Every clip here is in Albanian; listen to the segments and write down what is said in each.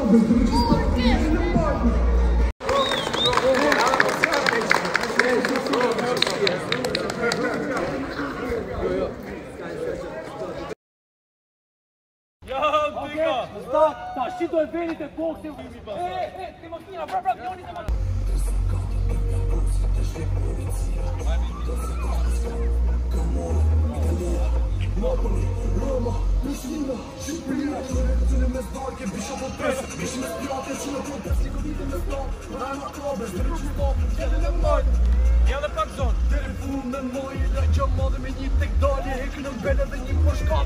Și doi venite, boxe! Te macchina, bravo, vieni te macchina! Jelle pak zo'n! Telefoon met mooie dat je man met niet tek door je hekken en bedden en niet voor schat.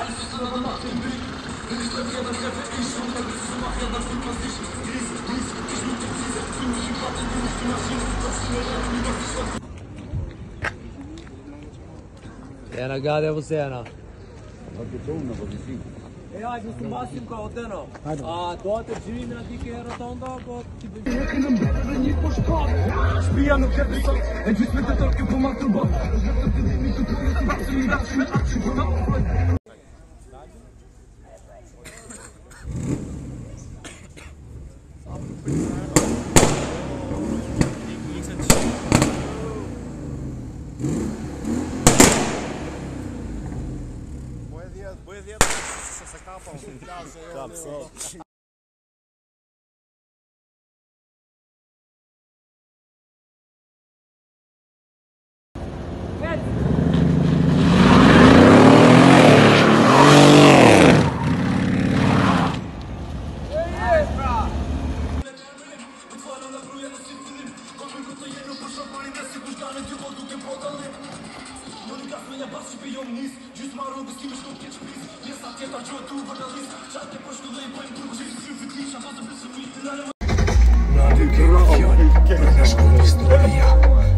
Ena, gade evo se ena. E ajde se masim kao odeno. A doate živim na dike rotonda, bo ti bi... Spijano kredito, e džisme te trke po maturbo. Buenos días, se sacaba para un Una di che la fiori, una scuola storia.